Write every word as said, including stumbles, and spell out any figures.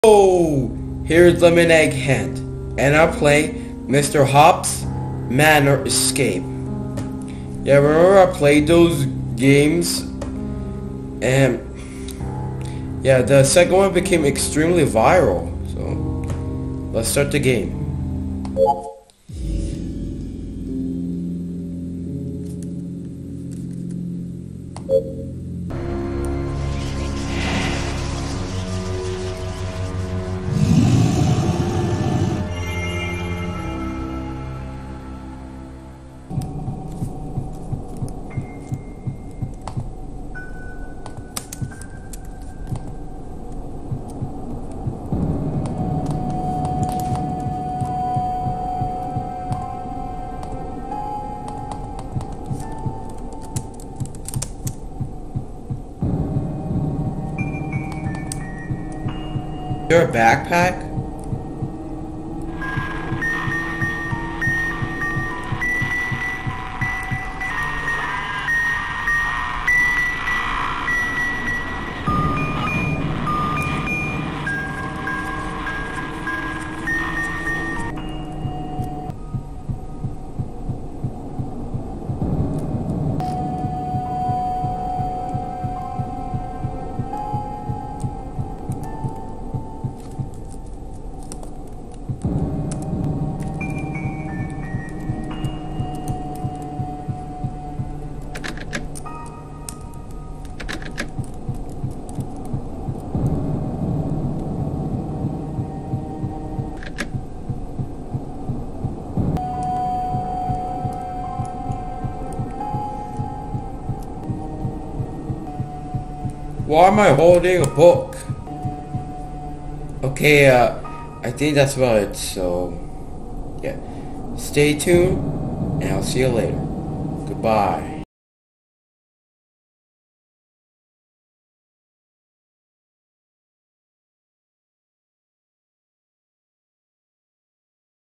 Oh, here's Lemon Egg Hand, and I'll play Mister Hop's Manor Escape. Yeah, remember I played those games, and yeah, the second one became extremely viral. So let's start the game. Is there a backpack? Why am I holding a book? Okay, uh, I think that's about it, so, yeah. Stay tuned, and I'll see you later. Goodbye.